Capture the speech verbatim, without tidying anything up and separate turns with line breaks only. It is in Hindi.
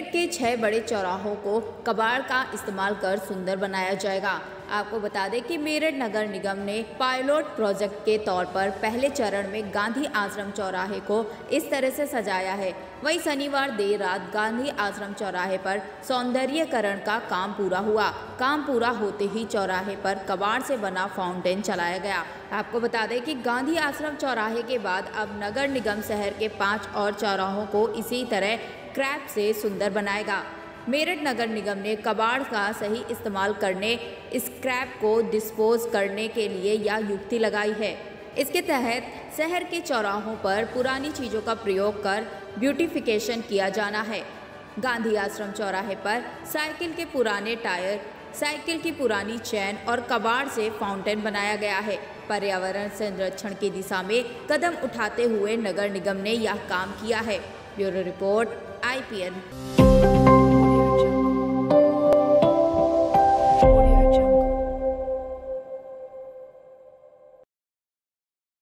मेरठ के छह बड़े चौराहों को कबाड़ का इस्तेमाल कर सुंदर बनाया जाएगा। आपको बता दें कि मेरठ नगर निगम ने पायलट प्रोजेक्ट के तौर पर पहले चरण में गांधी आश्रम चौराहे को इस तरह से सजाया है। वहीं शनिवार देर रात गांधी आश्रम चौराहे पर सौंदर्यीकरण का काम पूरा हुआ। काम पूरा होते ही चौराहे पर कबाड़ से बना फाउंटेन चलाया गया। आपको बता दें कि गांधी आश्रम चौराहे के बाद अब नगर निगम शहर के पांच और चौराहों को इसी तरह क्रैप से सुंदर बनाएगा। मेरठ नगर निगम ने कबाड़ का सही इस्तेमाल करने, स्क्रैप को डिस्पोज करने के लिए यह युक्ति लगाई है। इसके तहत शहर के चौराहों पर पुरानी चीज़ों का प्रयोग कर ब्यूटिफिकेशन किया जाना है। गांधी आश्रम चौराहे पर साइकिल के पुराने टायर, साइकिल की पुरानी चैन और कबाड़ से फाउंटेन बनाया गया है। पर्यावरण संरक्षण की दिशा में कदम उठाते हुए नगर निगम ने यह काम किया है। Bureau report I P N.